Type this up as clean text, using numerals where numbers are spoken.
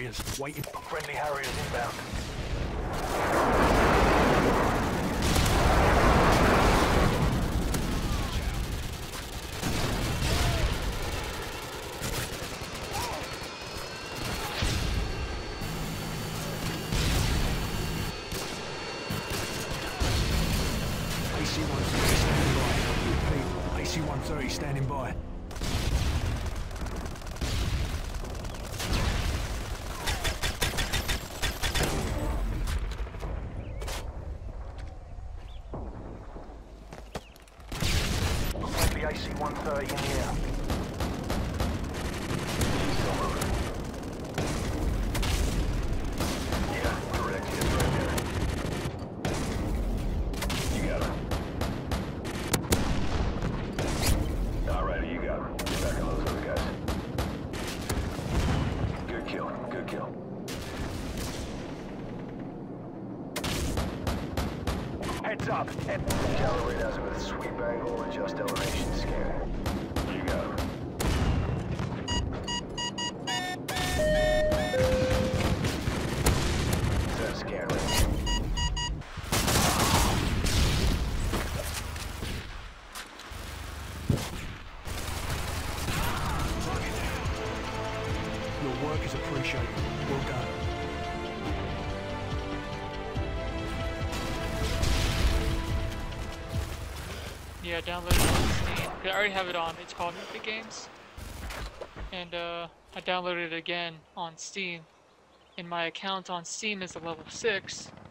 Harriers, waiting. Friendly Harriers inbound. AC-130 standing by. Friendly AC-130 in here. Yeah, correct. It's right there. You got her. Alright, you got her. Get back on those other guys. Good kill. Good kill. Heads up. Calibrate us with sweep angle, adjust elevation, scan. You got her. Set scan range. Your work is appreciated. Well done. Yeah, downloaded it on Steam. I already have it on. It's called Epic Games, and I downloaded it again on Steam. And my account on Steam is a level 6,